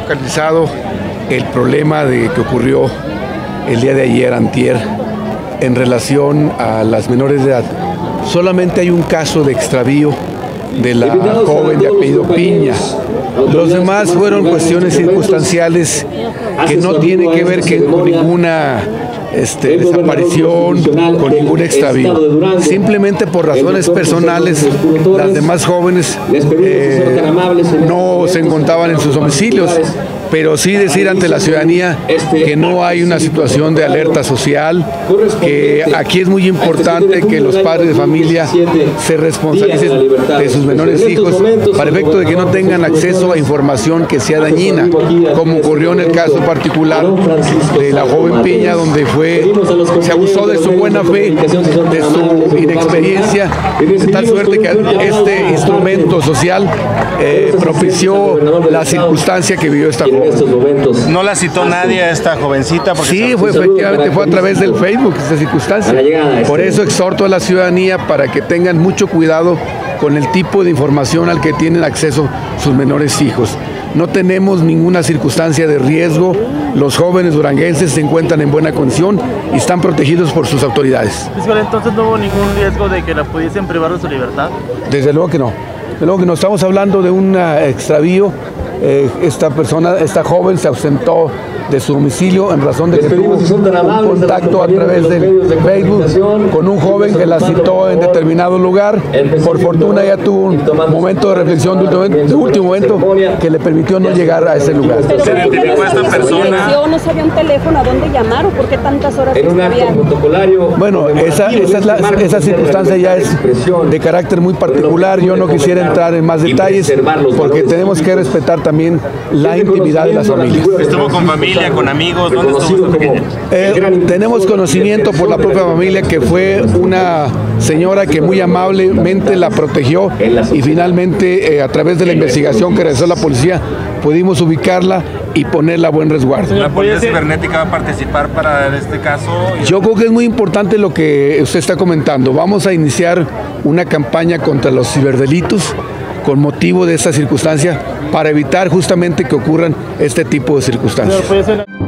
focalizado el problema que ocurrió el día de ayer, antier, en relación a las menores de edad. Solamente hay un caso de extravío de la joven de apellido Piña. Los demás fueron cuestiones circunstanciales que no tienen que ver con ninguna desaparición, con ningún extravío. Simplemente por razones personales, las demás jóvenes no se encontraban en sus domicilios. Pero sí decir ante la ciudadanía que no hay una situación de alerta social, que aquí es muy importante que los padres de familia se responsabilicen de sus menores hijos para efecto de que no tengan acceso a información que sea dañina, como ocurrió en el caso particular de la joven Piña, donde se abusó de su buena fe, de su inexperiencia, de tal suerte que este instrumento social propició la circunstancia que vivió esta joven. En estos momentos. ¿No la citó nadie a esta jovencita? Sí, efectivamente fue a través del Facebook esta circunstancia. Por eso exhorto a la ciudadanía para que tengan mucho cuidado con el tipo de información al que tienen acceso sus menores hijos. No tenemos ninguna circunstancia de riesgo. Los jóvenes duranguenses se encuentran en buena condición y están protegidos por sus autoridades. Entonces no hubo ningún riesgo de que la pudiesen privar de su libertad. Desde luego que no. Desde luego que no. Estamos hablando de un extravío. Esta joven se ausentó de su domicilio en razón de que tuvo un contacto a través del Facebook con un joven que la citó en determinado lugar. Por fortuna ella tuvo un momento de reflexión de último momento que le permitió no llegar a ese lugar. ¿Se identificó a esta persona? ¿No sabía un teléfono a dónde llamar o por qué tantas horas? En un acto protocolario. Bueno, esa circunstancia ya es de carácter muy particular. Yo no quisiera entrar en más detalles porque tenemos que respetar también la intimidad de las familias. ¿Estuvo con familia, con amigos? ¿Dónde estuvo esta pequeña? Tenemos conocimiento por la propia familia que fue una señora que muy amablemente la protegió y finalmente a través de la investigación que realizó la policía pudimos ubicarla y ponerla a buen resguardo. ¿La policía cibernética va a participar para este caso? Yo creo que es muy importante lo que usted está comentando. Vamos a iniciar una campaña contra los ciberdelitos con motivo de esta circunstancia para evitar justamente que ocurran este tipo de circunstancias.